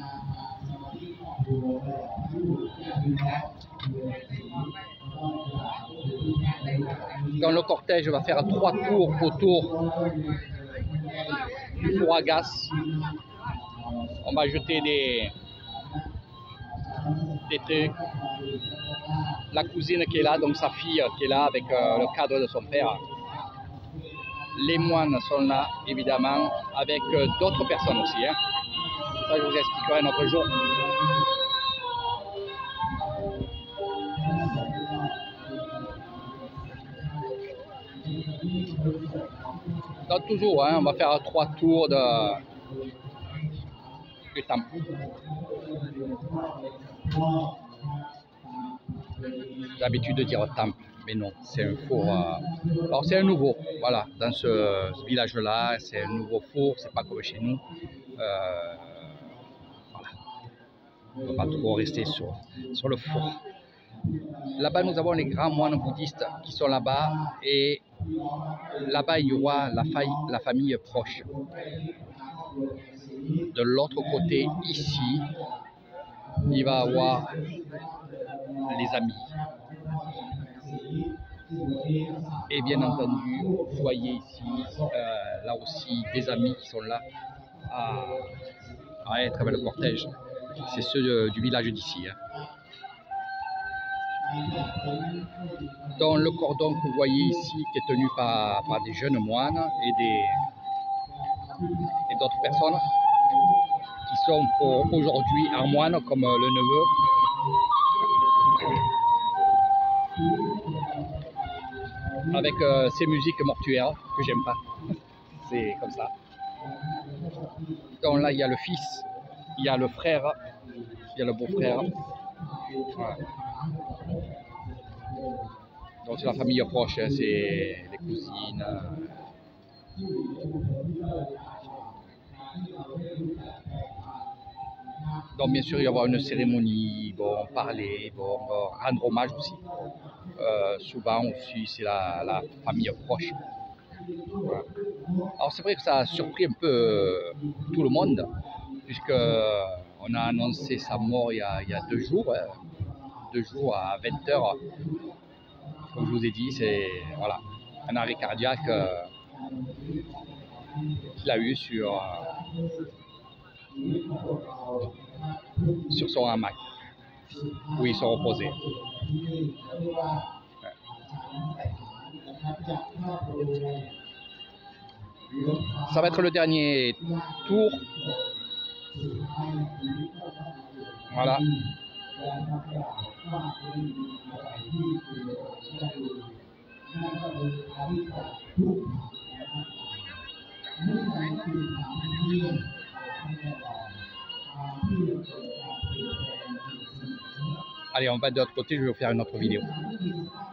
Dans le cortège, va faire 3 tours autour du four à gaz. On va jeter des trucs. La cousine qui est là, donc sa fille qui est là avec le cadre de son père. Les moines sont là, évidemment, avec d'autres personnes aussi. Hein. Ça, je vous expliquerai un autre jour. Donc, toujours, hein, on va faire 3 tours du temple. J'ai l'habitude de dire temple, mais non, c'est un four. Alors c'est un nouveau, voilà, dans ce village-là, c'est un nouveau four, c'est pas comme chez nous. Voilà. On ne va pas trop rester sur le four. Là-bas, nous avons les grands moines bouddhistes qui sont là-bas, et là-bas, il y aura la famille proche. De l'autre côté, ici, il va y avoir les amis. Et bien entendu, vous voyez ici, là aussi, des amis qui sont là à être avec le cortège. C'est ceux du village d'ici. Hein. Dans le cordon que vous voyez ici, qui est tenu par des jeunes moines et d'autres personnes qui sont pour aujourd'hui en moine, comme le neveu. Avec ces musiques mortuaires que j'aime pas. C'est comme ça. Donc là, il y a le fils, il y a le frère, il y a le beau-frère. Voilà. Donc c'est la famille proche, hein, c'est les cousines. Donc bien sûr, il va y avoir une cérémonie, ils vont parler, ils vont rendre hommage aussi. Souvent aussi, c'est la famille proche. Voilà. Alors c'est vrai que ça a surpris un peu tout le monde, puisque on a annoncé sa mort il y a 2 jours, hein, 2 jours à 20h. Comme je vous ai dit, c'est voilà, un arrêt cardiaque qu'il a eu sur son hamac, où ils sont reposés. Ça va être le dernier tour. Voilà. Allez, on va de l'autre côté, je vais vous faire une autre vidéo.